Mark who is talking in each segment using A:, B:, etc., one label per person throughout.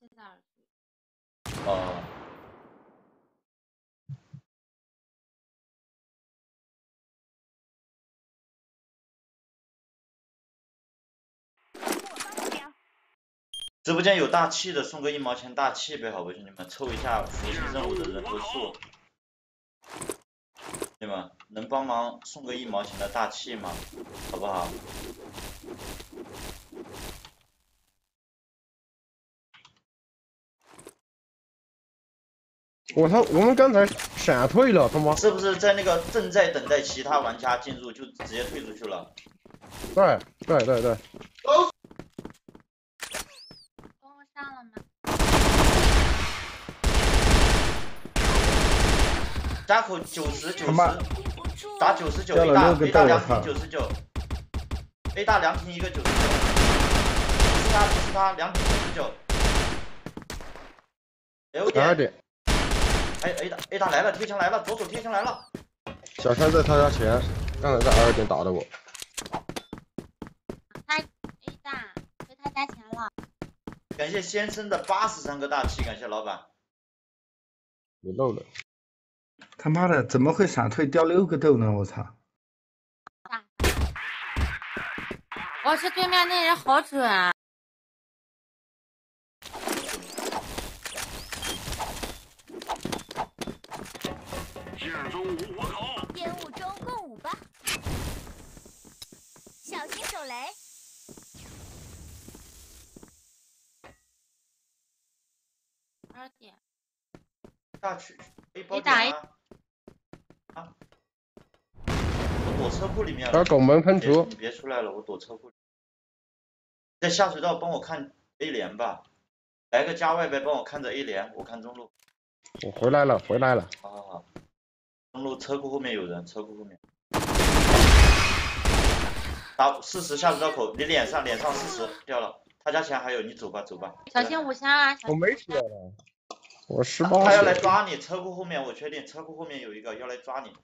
A: 哦。直播间有大气的，送个1毛钱大气呗，好不兄弟们，凑一下服饰任务的人头数。对吗？能帮忙送个1毛钱的大气吗？好不好？
B: 我操！我们刚才闪退了，他妈！
A: 是不是在那个正在等待其他玩家进入，就直接退出去了？
B: 对。帮
C: 我上了吗？
A: 家口90，打99 ，A 大2瓶99，A 大2瓶一个99，不是他2瓶99。
B: 12点。
A: 哎 A 大来了，贴墙来了，左手贴墙来了。
B: 小川在他家前，刚才在12点打的我。
C: 他 A 大回他家前了。
A: 感谢先生的83个大气，感谢老板。
B: 你漏了。
D: 他妈的，怎么会闪退掉6个豆呢？我操！
C: 我是对面那人好准啊！
E: 剑中无火口，
F: 烟雾中共舞吧，小心手雷。
C: 2点。
A: 大去 A 包点啊！我躲车库里面了。
B: 把拱门喷除。
A: 你别出来了，我躲车库。在下水道帮我看 A 连吧，来个加外呗，帮我看着 A 连，我看中路。
B: 我回来了。
A: 好。中路车库后面有人，车库后面。打40下水道口，你脸上40掉了，他家前还有，你走吧。
C: 小心5箱啊！
B: 我没血了。我18。
A: 他要来抓你，车库后面我确定，车库后面有一个要来抓你。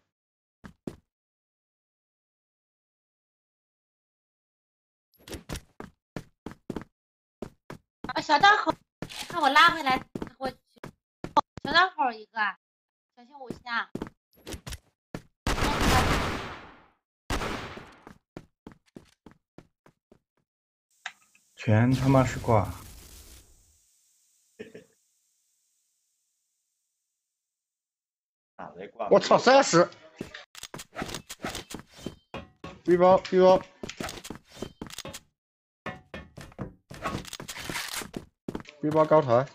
C: 小道口，看我拉回来过去。小道口一个，小心5箱。
D: 全他妈是挂。
B: 我操，30。背包。背包高台。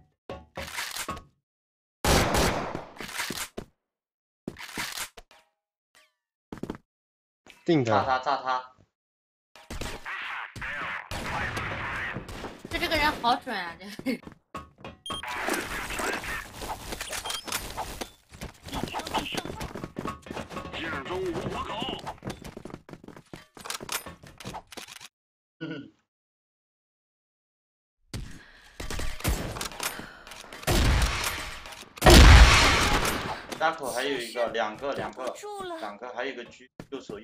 B: 定他。
A: 炸他。
C: 这个人好准啊！这个。
E: 剑中无火口。
A: 大口还有一个，两个，还有一个狙，右手。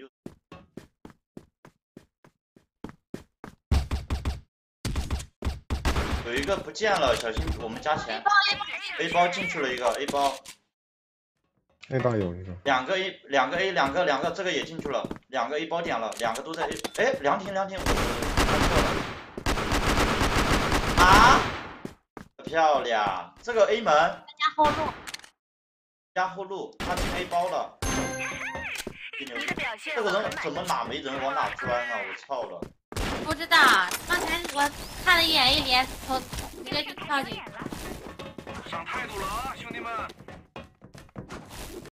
A: 有一个不见了，小心我们家前。A 包进去了一个 A 包。
B: A 包有一个。两个
A: A，这个也进去了，2个 A 包点了，2个都在 A。哎，凉亭，啊，漂亮，这个 A 门。加后路，他进 A 包了。这个人怎么哪没人往哪钻啊？我操了！
C: 不知道，刚才我看了一眼 A 连，直接就跳进去了。
E: 上态度了啊，兄弟们！